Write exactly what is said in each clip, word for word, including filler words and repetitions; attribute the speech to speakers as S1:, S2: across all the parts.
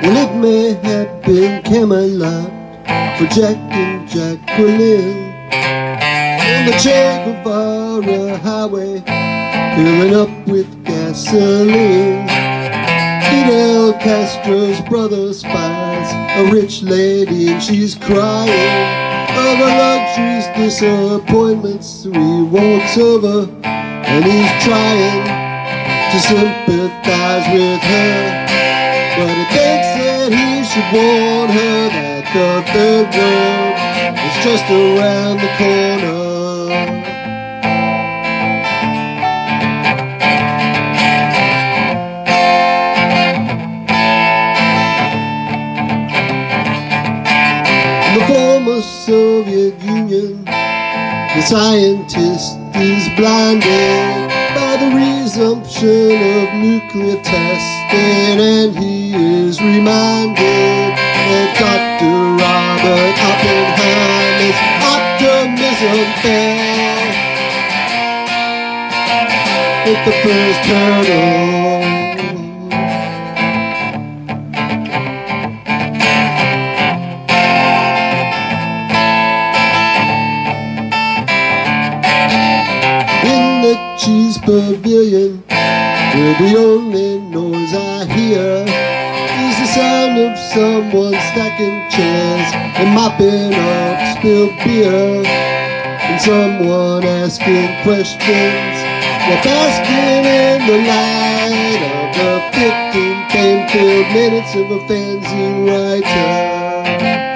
S1: Well, it may have been Camelot for Jack and Jacqueline on the Che Guevara highway, filling up with gasoline. Fidel Castro's brother spies a rich lady and she's crying of her luxuries, disappointments. He walks over and he's trying to sympathize with her, but he thinks that he should warn her that the third world is just around the corner. In the former Soviet Union, the scientist is blinded by the resumption of nuclear testing, and he is reminded that Doctor Robert Oppenheimer's optimism fell at the first hurdle. Cheese pavilion, where the only noise I hear is the sound of someone stacking chairs and mopping up spilled beer, and someone asking questions while basking in the light of the fifteen pain-filled minutes of a fanzine writer.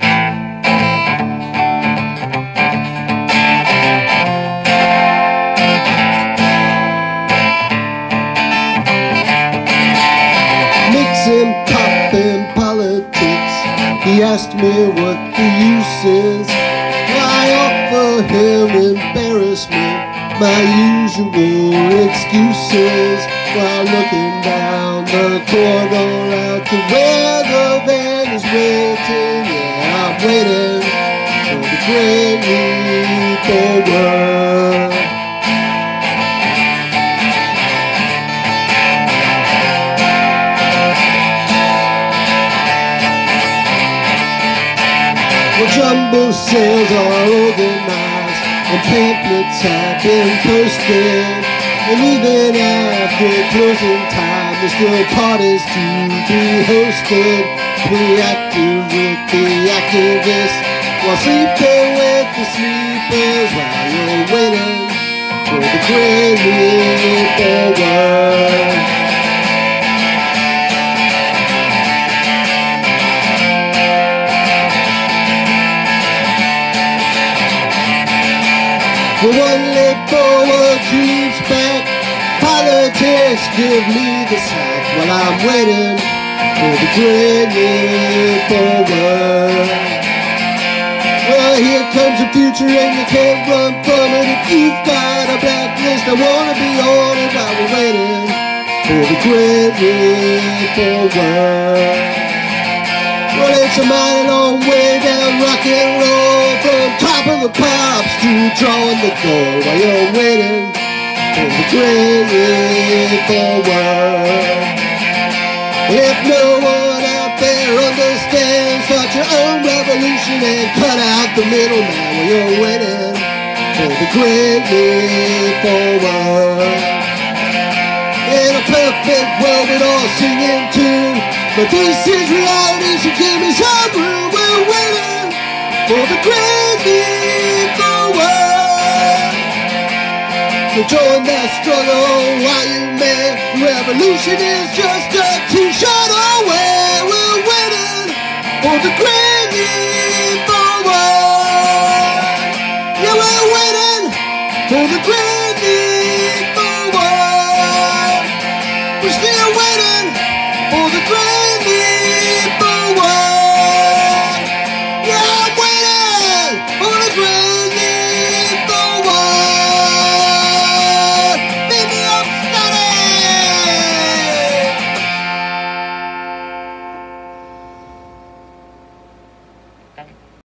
S1: Him pop in politics. He asked me what the use is. I offer him embarrassment, my usual excuses, while looking down the corridor out to where the van is waiting. Yeah, I'm waiting for the great leap forward. Well, jumble sales are organized and pamphlets have been posted, and even after closing time there's still parties to be hosted. Be active with the activists while sleeping with the sleepers, while you're waiting for the great leap forward. The one leg forward, creeps back. Politics give me the sack while I'm waiting for the great leap forward. Well, here comes the future and you can't run from it. If you've got a blacklist, I wanna be on it while we're waiting for the great leap forward. Well, it's a mighty long way down rock and roll, from top of the pops to drawing the goal, while you're waiting for the great leap forward. If no one out there understands, start your own revolution and cut out the middleman, while you're waiting for the great leap forward. In a perfect world we'd all sing in tune, but this is reality, so give me some room. We're waiting for the great leap forward. So join that struggle while you may. Revolution is just a t-shirt away. We're waiting for the great leap forward. Yeah, we're waiting for the great leap forward. We're still waiting for the great leap forward. Yeah, I'm waiting for the great leap forward. Beat me up, Scotty!